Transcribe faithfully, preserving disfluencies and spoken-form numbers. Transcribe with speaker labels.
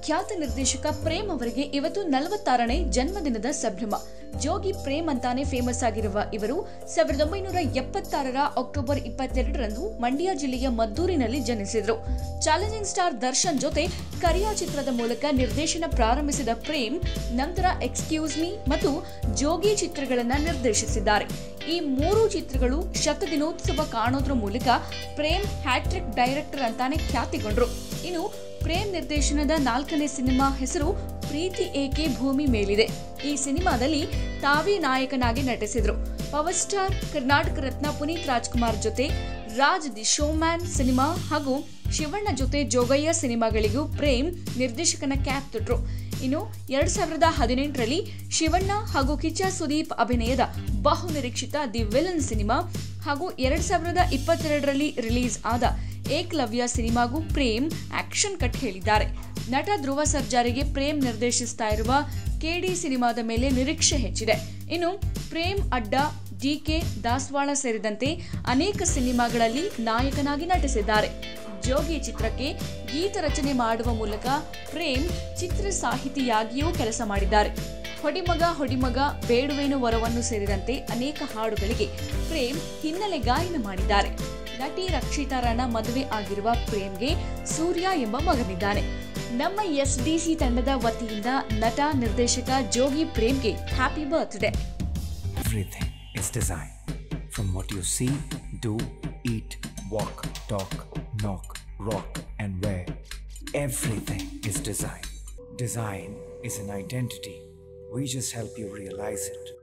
Speaker 1: ಖ್ಯಾತ ನಿರ್ದೇಶಕ ಪ್ರೇಮ್ ಅವರಿಗೆ ಇವತ್ತು ನಲವತ್ತಾರನೇ ಜನ್ಮದಿನದ ಸಂಭ್ರಮ. ಜೋಗಿ ಪ್ರೇಮ್ ಅಂತಾನೆ ಫೇಮಸ್ ಆಗಿರುವ ಇವರು ಸಾವಿರದ ಒಂಬೈನೂರ ಎಪ್ಪತ್ತಾರರ ಅಕ್ಟೋಬರ್ ಇಪ್ಪತ್ತೆರಡರಂದು ಮಂಡ್ಯ ಜಿಲ್ಲೆಯ ಮದ್ದೂರಿನಲ್ಲಿ ಜನಿಸಿದ್ರು. ಚಾಲೆಂಜಿಂಗ್ ಸ್ಟಾರ್ ದರ್ಶನ್ ಜೊತೆ ಕರಿಯಾ ಚಿತ್ರದ ಮೂಲಕ ನಿರ್ದೇಶನ ಪ್ರಾರಂಭಿಸಿದ ಪ್ರೇಮ್ ನಂತರ ಎಕ್ಸ್ಕ್ಯೂಸ್ ಮೀ ಮತ್ತು ಜೋಗಿ ಚಿತ್ರಗಳನ್ನ ನಿರ್ದೇಶಿಸಿದ್ದಾರೆ. ಈ ಮೂರು ಚಿತ್ರಗಳು ಶತದಿನೋತ್ಸವ ಕಾಣೋದ್ರ ಮೂಲಕ ಪ್ರೇಮ್ ಹ್ಯಾಟ್ರಿಕ್ ಡೈರೆಕ್ಟರ್ ಅಂತಾನೆ ಖ್ಯಾತಿಗೊಂಡ್ರು. ಇನ್ನು ಪ್ರೇಮ್ ನಿರ್ದೇಶನದ ನಾಲ್ಕನೇ ಸಿನಿಮಾ ಹೆಸರು ಪ್ರೀತಿ ಏಕೆ ಭೂಮಿ ಮೇಲಿದೆ. ಈ ಸಿನಿಮಾದಲ್ಲಿ ತಾವೇ ನಾಯಕನಾಗಿ ನಟಿಸಿದ್ರು. ಪವರ್ ಸ್ಟಾರ್ ಕರ್ನಾಟಕ ರತ್ನ ಪುನೀತ್ ರಾಜ್ಕುಮಾರ್ ಜೊತೆ ರಾಜ್ ದಿ ಶೋಮ್ಯಾನ್ ಸಿನಿಮಾ ಹಾಗೂ ಶಿವಣ್ಣ ಜೊತೆ ಜೋಗಯ್ಯ ಸಿನಿಮಾಗಳಿಗೂ ಪ್ರೇಮ್ ನಿರ್ದೇಶಕನ ಕ್ಯಾಪ್ ತೊಟ್ರು. ಇನ್ನು ಎರಡ್ ಸಾವಿರದ ಹದಿನೆಂಟರಲ್ಲಿ ಶಿವಣ್ಣ ಹಾಗೂ ಕಿಚ್ಚ ಸುದೀಪ್ ಅಭಿನಯದ ಬಹು ನಿರೀಕ್ಷಿತ ದಿ ವಿಲನ್ ಸಿನಿಮಾ ಹಾಗೂ ಎರಡ್ ಸಾವಿರದ ಇಪ್ಪತ್ತೆರಡರಲ್ಲಿ ರಿಲೀಸ್ ಆದ ಏಕಲವ್ಯ ಸಿನಿಮಾಗೂ ಪ್ರೇಮ್ ಆಕ್ಷನ್ ಕಟ್ ಹೇಳಿದ್ದಾರೆ. ನಟ ಧ್ರುವ ಸರ್ಜಾರಿಗೆ ಪ್ರೇಮ್ ನಿರ್ದೇಶಿಸ್ತಾ ಇರುವ ಕೆಡಿ ಸಿನಿಮಾದ ಮೇಲೆ ನಿರೀಕ್ಷೆ ಹೆಚ್ಚಿದೆ. ಇನ್ನು ಪ್ರೇಮ್ ಅಡ್ಡ, ಡಿಕೆ, ದಾಸವಾಳ ಸೇರಿದಂತೆ ಅನೇಕ ಸಿನಿಮಾಗಳಲ್ಲಿ ನಾಯಕನಾಗಿ ನಟಿಸಿದ್ದಾರೆ. ಜೋಗಿ ಚಿತ್ರಕ್ಕೆ ಗೀತ ರಚನೆ ಮಾಡುವ ಮೂಲಕ ಪ್ರೇಮ್ ಚಿತ್ರ ಸಾಹಿತಿಯಾಗಿಯೂ ಕೆಲಸ ಮಾಡಿದ್ದಾರೆ. ಹೊಡಿಮಗ ಹೊಡಿಮಗ, ಬೇಡುವೇನು ವರವನ್ನು ಸೇರಿದಂತೆ ಅನೇಕ ಹಾಡುಗಳಿಗೆ ಪ್ರೇಮ್ ಹಿನ್ನೆಲೆ ಗಾಯನ ಮಾಡಿದ್ದಾರೆ. ನಟಿ ರಕ್ಷಿತಾರನ ಮದುವೆ ಆಗಿರುವ ಪ್ರೇಮ್ಗೆ ಸೂರ್ಯ ಎಂಬ ಮಗನಿದ್ದಾನೆ. ನಮ್ಮ ಎಸ್ ಡಿ ಸಿ ತಂಡದ ವತಿಯಿಂದ ನಟ ನಿರ್ದೇಶಕ ಜೋಗಿ ಪ್ರೇಮ್ಗೆ happy birthday.
Speaker 2: Everything is design. From what you see, do, eat, walk, talk, knock, rock and wear. Everything is design. Design is an identity. We just help you realize it.